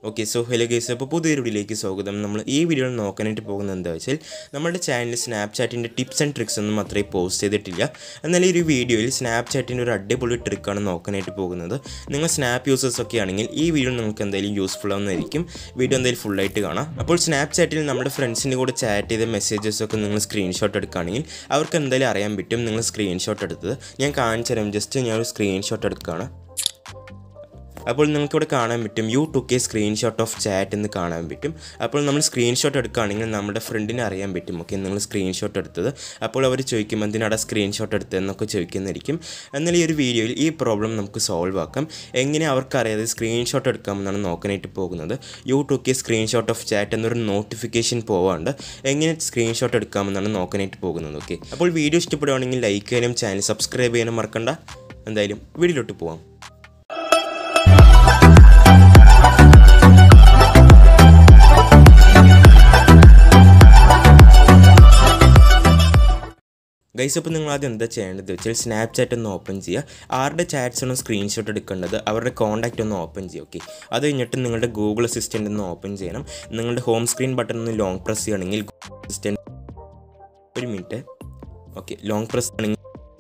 Okay, so hello guys, അപ്പോൾ പുതിയൊരു വീഡിയോയിലേക്ക് സ്വാഗതം. നമ്മൾ ഈ വീഡിയോയിൽ നോക്കാനായിട്ട് പോകുന്നത് എന്താ വെച്ചാൽ നമ്മുടെ ചാനലിൽ സ്നാപ്ചാറ്റിൻ്റെ ടിപ്സ് ആൻഡ് ട്രിക്സ് ഒന്നും അത്രയും പോസ്റ്റ് ചെയ്തിട്ടില്ല. എന്നാൽ ഈ ഒരു വീഡിയോയിൽ സ്നാപ്ചാറ്റിൻ്റെ ഒരു അടിപൊളി ട്രിക്കാണ് നോക്കാനായിട്ട് പോകുന്നത്. നിങ്ങൾ സ്നാപ്പ് യൂസേഴ്സ് ഒക്കെ ആണെങ്കിൽ ഈ വീഡിയോ നിങ്ങൾക്ക് എന്തായാലും യൂസ്ഫുൾ ആവുന്നതായിരിക്കും. വീഡിയോ എന്തായാലും ഫുള്ളായിട്ട് കാണാം. അപ്പോൾ സ്നാപ്ചാറ്റിൽ നമ്മുടെ ഫ്രണ്ട്സിൻ്റെ കൂടെ ചാറ്റ് ചെയ്ത മെസ്സേജസൊക്കെ നിങ്ങൾ സ്ക്രീൻഷോട്ട് എടുക്കുകയാണെങ്കിൽ അവർക്ക് എന്തായാലും അറിയാൻ പറ്റും നിങ്ങൾ സ്ക്രീൻഷോട്ട് എടുത്തത്. ഞാൻ കാണിച്ചു തരാം. ജസ്റ്റ് ഞാൻ ഒരു സ്ക്രീൻഷോട്ട് എടുക്കുകയാണ്. അപ്പോൾ നിങ്ങൾക്കിവിടെ കാണാൻ പറ്റും you took a screenshot of chat എന്ന് കാണാൻ പറ്റും. അപ്പോൾ നമ്മൾ സ്ക്രീൻഷോട്ട് എടുക്കുകയാണെങ്കിൽ നമ്മുടെ ഫ്രണ്ടിനെ അറിയാൻ പറ്റും. ഓക്കെ, നിങ്ങൾ സ്ക്രീൻഷോട്ട് എടുത്തത്. അപ്പോൾ അവർ ചോദിക്കും എന്തിനാണ് സ്ക്രീൻഷോട്ട് എടുത്തതെന്നൊക്കെ ചോദിക്കുന്നതായിരിക്കും. എന്നാൽ ഈ ഒരു വീഡിയോയിൽ ഈ പ്രോബ്ലം നമുക്ക് സോൾവ് ആക്കാം. എങ്ങനെ അവർക്കറിയാതെ സ്ക്രീൻഷോട്ട് എടുക്കാമെന്നാണ് നോക്കാനായിട്ട് പോകുന്നത്. You took a screenshot of chat എന്നൊരു നോട്ടിഫിക്കേഷൻ പോവാണ്ട് എങ്ങനെ സ്ക്രീൻഷോട്ട് എടുക്കാമെന്നാണ് നോക്കാനായിട്ട് പോകുന്നത്. ഓക്കെ, അപ്പോൾ വീഡിയോ ഇഷ്ടപ്പെടുകയാണെങ്കിൽ ലൈക്ക് ചെയ്യാനും ചാനൽ സബ്സ്ക്രൈബ് ചെയ്യാനും മറക്കണ്ട. എന്തായാലും വീഡിയോയിലോട്ട് പോവാം. ഗൈസ്, അപ്പോൾ നിങ്ങൾ ആദ്യം എന്താ ചെയ്യേണ്ടത് വെച്ചാൽ സ്നാപ്ചാറ്റ് ഒന്ന് ഓപ്പൺ ചെയ്യുക. ആരുടെ ചാറ്റ്സ് ആണ് സ്ക്രീൻഷോട്ട് എടുക്കേണ്ടത് അവരുടെ കോൺടാക്റ്റ് ഒന്ന് ഓപ്പൺ ചെയ്യുക. ഓക്കെ, അത് കഴിഞ്ഞിട്ട് നിങ്ങളുടെ ഗൂഗിൾ അസിസ്റ്റൻ്റ് ഒന്ന് ഓപ്പൺ ചെയ്യണം. നിങ്ങളുടെ ഹോം സ്ക്രീൻ ബട്ടൺ ഒന്ന് ലോങ് പ്രസ് ചെയ്യുകയാണെങ്കിൽ അസിസ്റ്റൻ്റ് ഒരു മിനിറ്റ്. ഓക്കെ, ലോങ് പ്രസ് ആണെങ്കിൽ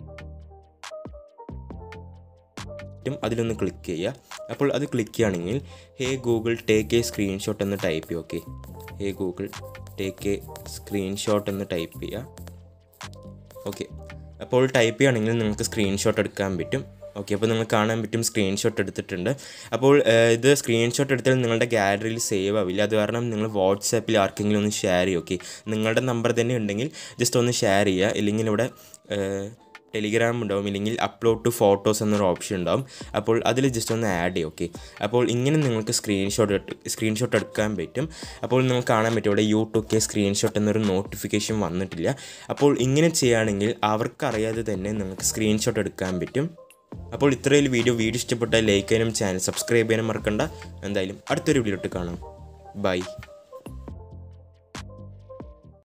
അതിലൊന്ന് ക്ലിക്ക് ചെയ്യുക. അപ്പോൾ അത് ക്ലിക്ക് ചെയ്യുകയാണെങ്കിൽ hey Google take a screenshot എന്ന് ടൈപ്പ് ചെയ്യുക. Okay, hey Google take a screenshot എന്ന് ടൈപ്പ് ചെയ്യുക. ഓക്കെ, അപ്പോൾ ടൈപ്പ് ചെയ്യുകയാണെങ്കിൽ നിങ്ങൾക്ക് സ്ക്രീൻഷോട്ട് എടുക്കാൻ പറ്റും. ഓക്കെ, അപ്പോൾ നിങ്ങൾക്ക് കാണാൻ പറ്റും സ്ക്രീൻഷോട്ട് എടുത്തിട്ടുണ്ട്. അപ്പോൾ ഇത് സ്ക്രീൻഷോട്ട് എടുത്താൽ നിങ്ങളുടെ ഗാലറിയിൽ സേവ് ആവില്ല. അത് കാരണം നിങ്ങൾ വാട്സാപ്പിൽ ആർക്കെങ്കിലും ഒന്ന് ഷെയർ ചെയ്യുക. ഓക്കെ, നിങ്ങളുടെ നമ്പർ തന്നെ ഉണ്ടെങ്കിൽ ജസ്റ്റ് ഒന്ന് ഷെയർ ചെയ്യുക. ഇല്ലെങ്കിൽ ഇവിടെ ടെലിഗ്രാം ഉണ്ടാവും, ഇല്ലെങ്കിൽ അപ്ലോഡ് ടു ഫോട്ടോസ് എന്നൊരു ഓപ്ഷൻ ഉണ്ടാവും. അപ്പോൾ അതിൽ ജസ്റ്റ് ഒന്ന് ആഡ് ചെയ്യും. ഓക്കെ, അപ്പോൾ ഇങ്ങനെ നിങ്ങൾക്ക് സ്ക്രീൻഷോട്ട് എടുക്കാൻ പറ്റും. അപ്പോൾ നിങ്ങൾക്ക് കാണാൻ പറ്റും ഇവിടെ യു ടുക്ക് എ സ്ക്രീൻഷോട്ട് എന്നൊരു നോട്ടിഫിക്കേഷൻ വന്നിട്ടില്ല. അപ്പോൾ ഇങ്ങനെ ചെയ്യുകയാണെങ്കിൽ അവർക്കറിയാതെ തന്നെ നിങ്ങൾക്ക് സ്ക്രീൻഷോട്ട് എടുക്കാൻ പറ്റും. അപ്പോൾ ഇത്രയും വീഡിയോ ഇഷ്ടപ്പെട്ടാൽ ലൈക്ക് ചെയ്യാനും ചാനൽ സബ്സ്ക്രൈബ് ചെയ്യാനും മറക്കണ്ട. എന്തായാലും അടുത്തൊരു വീഡിയോ കാണാം. ബൈ.